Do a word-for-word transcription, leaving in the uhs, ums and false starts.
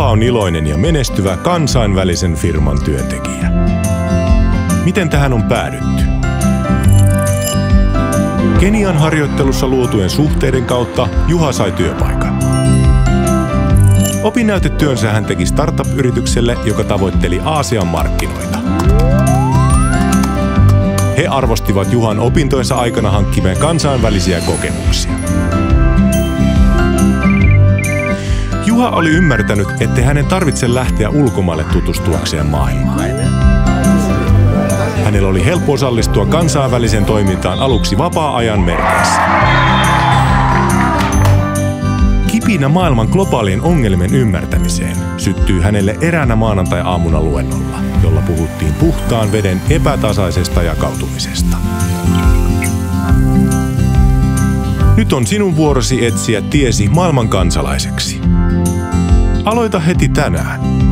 Juha on iloinen ja menestyvä kansainvälisen firman työntekijä. Miten tähän on päädytty? Kenian harjoittelussa luotujen suhteiden kautta Juha sai työpaikan. Opinnäytetyönsä hän teki startup-yritykselle, joka tavoitteli Aasian markkinoita. He arvostivat Juhan opintojensa aikana hankkimien kansainvälisiä kokemuksia. Juha oli ymmärtänyt, ettei hänen tarvitse lähteä ulkomaille tutustuakseen maailmaan. Hänellä oli helppo osallistua kansainväliseen toimintaan aluksi vapaa-ajan merkeissä. Kipinä maailman globaalien ongelmien ymmärtämiseen syttyi hänelle eräänä maanantai-aamuna luennolla, jolla puhuttiin puhtaan veden epätasaisesta jakautumisesta. Nyt on sinun vuorosi etsiä tiesi maailman kansalaiseksi. Aloita heti tänään.